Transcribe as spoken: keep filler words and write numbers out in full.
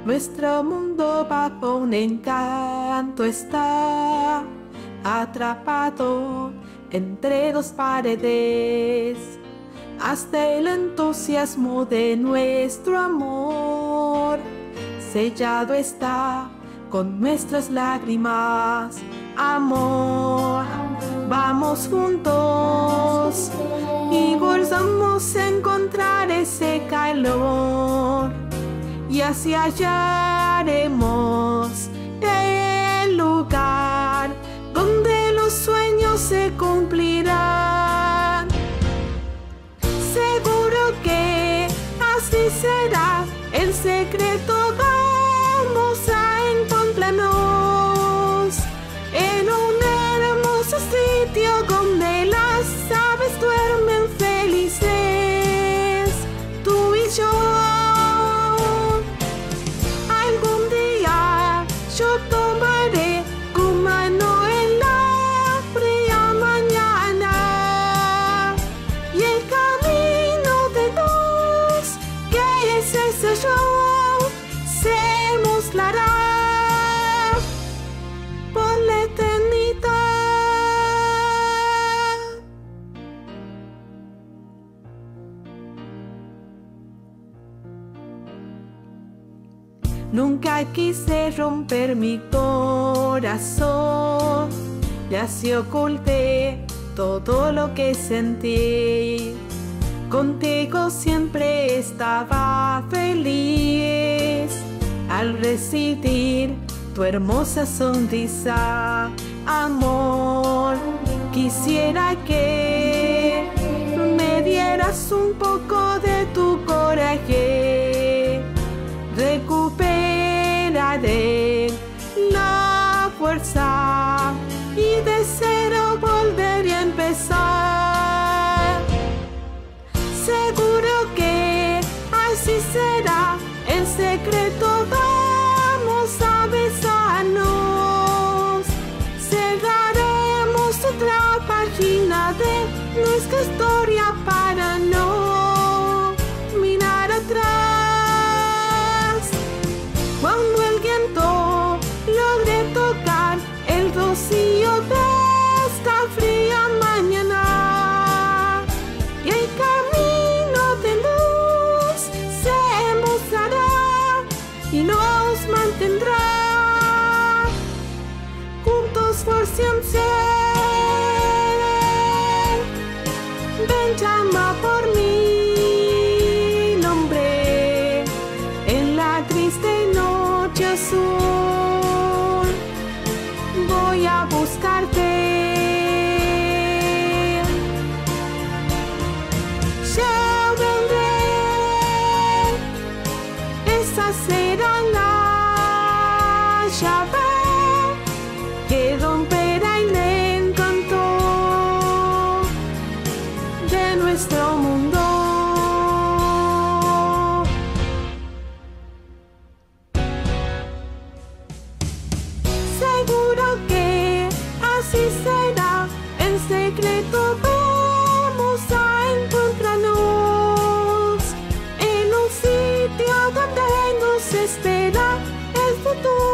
Nuestro mundo bajo un encanto está atrapado entre dos paredes. Hasta el entusiasmo de nuestro amor sellado está con nuestras lágrimas. Amor, vamos juntos y volvamos a encontrar ese calor, y así hallaremos el lugar donde los sueños se cumplirán. Seguro que así será, el secreto vamos a encontrarnos en un hermoso sitio donde las aves duermen felices, tú y yo. Algún día yo tomaré tu mano en la fría mañana, y el camino de luz que es ese yo se mostrará por la eternidad. Nunca quise romper mi corazón, y así oculté todo lo que sentí. Contigo siempre estaba feliz al recibir tu hermosa sonrisa. Amor, quisiera que me dieras un poco de tu coraje. Recuperaré la fuerza y de cero volveré a empezar. Seguro que así será, en secreto vamos a besarnos. Cerraremos otra página de nuestra historia para no mirar atrás. Cuando el viento logre tocar el rocío de esta fría mañana, y el camino de luz se mostrará y nos mantendrá juntos por siempre. Ven, llama por mi nombre en la triste noche azul. Voy a buscarte. Ya vendré. Esa será la llave que romperá el encanto de nuestro mundo. Seguro que así será, en secreto vamos a encontrarnos en un sitio donde nos espera el futuro.